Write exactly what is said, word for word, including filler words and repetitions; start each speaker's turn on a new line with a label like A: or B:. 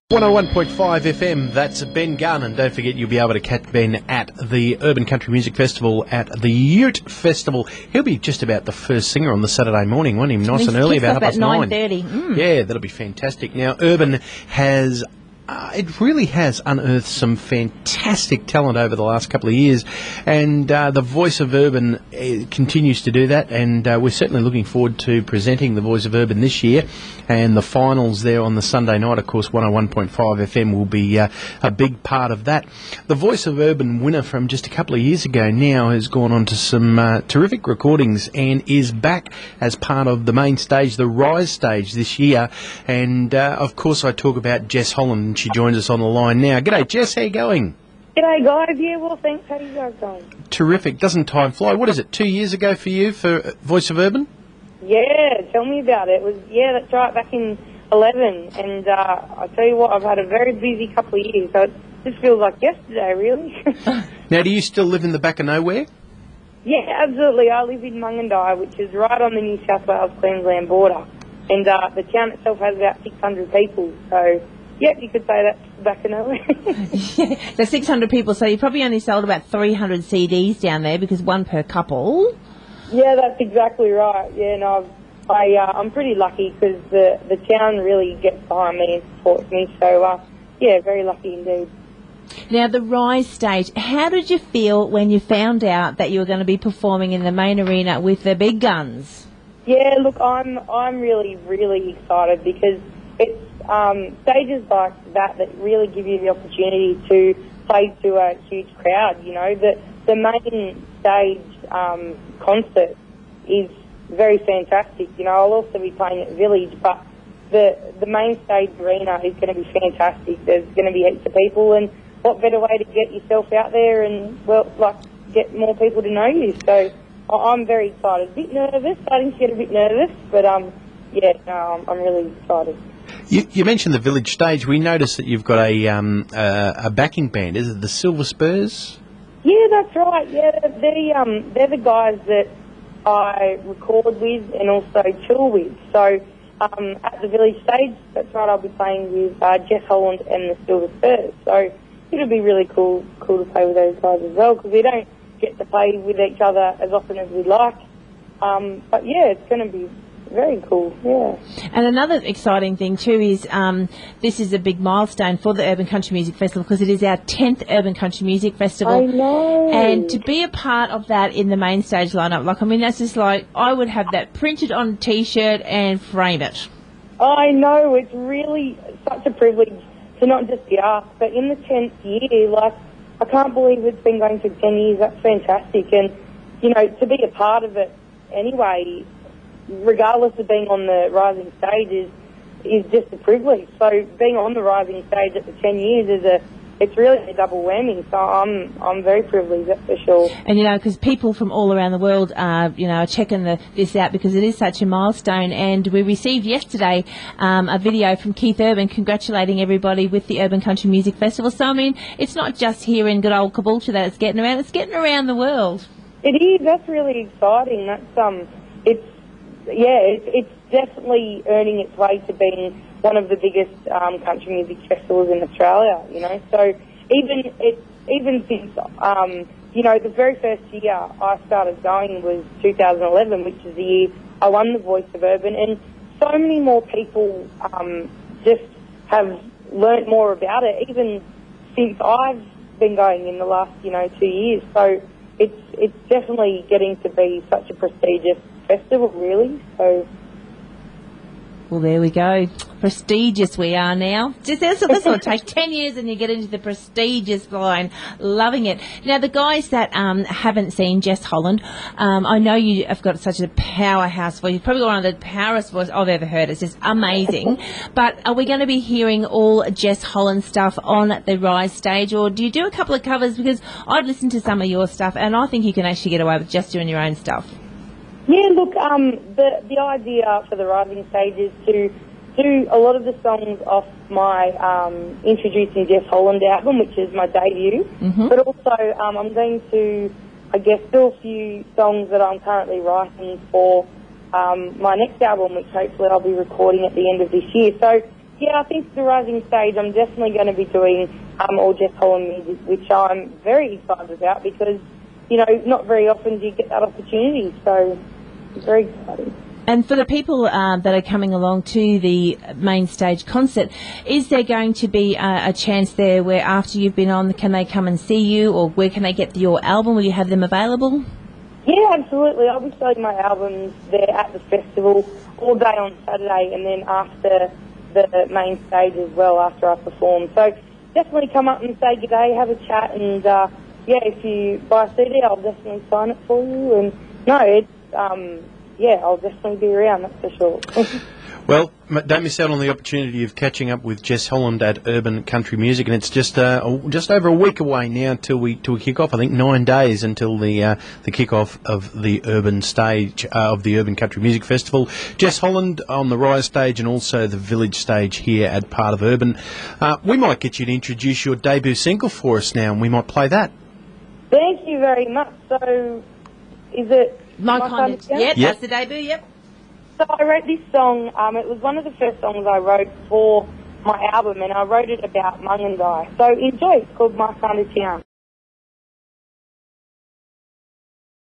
A: one oh one point five F M, that's Ben Gunn, and don't forget you'll be able to catch Ben at the Urban Country Music Festival at the Ute Festival. He'll be just about the first singer on the Saturday morning, won't he? Nice and early, about half past nine.
B: nine thirty. Mm.
A: Yeah, that'll be fantastic. Now, Urban has... Uh, it really has unearthed some fantastic talent over the last couple of years, and uh, the Voice of Urban uh, continues to do that, and uh, we're certainly looking forward to presenting the Voice of Urban this year, and the finals there on the Sunday night, of course, one oh one point five F M will be uh, a big part of that. The Voice of Urban winner from just a couple of years ago now has gone on to some uh, terrific recordings and is back as part of the main stage, the Rise stage this year, and uh, of course I talk about Jess Holland. She joins us on the line now. G'day, Jess. How you going?
C: G'day, guys. Yeah, well, thanks. How are you guys going?
A: Terrific. Doesn't time fly? What is it, two years ago for you for Voice of Urban?
C: Yeah, tell me about it. It was, yeah, that's right, back in eleven. And uh, I tell you what, I've had a very busy couple of years, so it just feels like yesterday, really.
A: Now, do you still live in the back of nowhere?
C: Yeah, absolutely. I live in Mungandai, which is right on the New South Wales-Queensland border. And uh, the town itself has about six hundred people, so... Yep, you could say that's back in nowhere.
B: Yeah, there's six hundred people, so you probably only sold about three hundred C Ds down there because one per couple.
C: Yeah, that's exactly right. Yeah, no, I've, I, uh, I'm pretty lucky because the, the town really gets behind me and supports me. So, uh, yeah, very lucky indeed.
B: Now, the Rise stage, how did you feel when you found out that you were going to be performing in the main arena with the big guns?
C: Yeah, look, I'm I'm really, really excited because it's um, stages like that that really give you the opportunity to play to a huge crowd. You know, the the main stage um, concert is very fantastic. You know, I'll also be playing at Village, but the the main stage arena is going to be fantastic. There's going to be heaps of people, and what better way to get yourself out there and well, like get more people to know you. So I'm very excited. A bit nervous, starting to get a bit nervous, but um, yeah, no, I'm, I'm really excited.
A: You, you mentioned the Village stage. We noticed that you've got a um, uh, a backing band. Is it the Silver Spurs?
C: Yeah, that's right. Yeah, they um they're the guys that I record with and also tour with. So um, at the Village stage, that's right. I'll be playing with uh, Jess Holland and the Silver Spurs. So it'll be really cool cool to play with those guys as well because we don't get to play with each other as often as we'd like. Um, but yeah, it's going to be very cool, yeah.
B: And another exciting thing too is um, this is a big milestone for the Urban Country Music Festival because it is our tenth Urban Country Music Festival.
C: I know.
B: And to be a part of that in the main stage lineup, like I mean, that's just like I would have that printed on a T-shirt and frame it.
C: I know, it's really such a privilege to not just be asked, but in the tenth year, like I can't believe it's been going for ten years. That's fantastic, and you know to be a part of it anyway. Regardless of being on the rising stage is, is just a privilege. So being on the rising stage at the ten years is a, it's really a double whammy. So I'm, I'm very privileged, that's for sure.
B: And you know, because people from all around the world are, you know, are checking the, this out because it is such a milestone. And we received yesterday um, a video from Keith Urban congratulating everybody with the Urban Country Music Festival. So I mean, it's not just here in good old Caboolture that it's getting around; it's getting around the world.
C: It is. That's really exciting. That's um, it's. Yeah, it's, it's definitely earning its way to being one of the biggest um, country music festivals in Australia, you know. So even it, even since, um, you know, the very first year I started going was two thousand eleven, which is the year I won the Voice of Urban, and so many more people um, just have learnt more about it, even since I've been going in the last, you know, two years. So it's it's definitely getting to be such a prestigious festival, really. So,
B: well, there we go. Prestigious we are now. Just this will take ten years, and you get into the prestigious line. Loving it. Now, the guys that um, haven't seen Jess Holland, um, I know you have got such a powerhouse voice. You've probably got one of the powerest voices I've ever heard. It's just amazing. But are we going to be hearing all Jess Holland stuff on the Rise stage, or do you do a couple of covers? Because I've listened to some of your stuff, and I think you can actually get away with just doing your own stuff.
C: Yeah, look, um, the the idea for the Rising Stage is to do a lot of the songs off my um, Introducing Jess Holland album, which is my debut, mm-hmm. but also um, I'm going to, I guess, do a few songs that I'm currently writing for um, my next album, which hopefully I'll be recording at the end of this year. So yeah, I think the Rising Stage, I'm definitely going to be doing um, all Jess Holland music, which I'm very excited about because, you know, not very often do you get that opportunity, so it's very exciting.
B: And for the people uh, that are coming along to the main stage concert, is there going to be a, a chance there where after you've been on, can they come and see you, or where can they get your album? Will you have them available?
C: Yeah, absolutely. I'll be selling my albums there at the festival all day on Saturday and then after the main stage as well, after I perform. So definitely come up and say good day, have a chat, and uh, yeah, if you buy a C D, I'll definitely sign it for you. And no, it's, um, yeah, I'll definitely be around, that's for sure.
A: Well, m- don't miss out on the opportunity of catching up with Jess Holland at Urban Country Music, and it's just uh, a- just over a week away now till we till we kick off. I think nine days until the uh, the kick off of the Urban stage uh, of the Urban Country Music Festival. Jess Holland on the Rise stage and also the Village stage here at part of Urban. Uh, we might get you to introduce your debut single for us now, and we might play that.
C: Thank you very much. So, is it
B: My, kind of,
C: Town?
B: yep,
A: Yep.
B: that's the debut, yep.
C: So I wrote this song, um, it was one of the first songs I wrote for my album, and I wrote it about Mungandai. So enjoy, it's called My Kind of Town.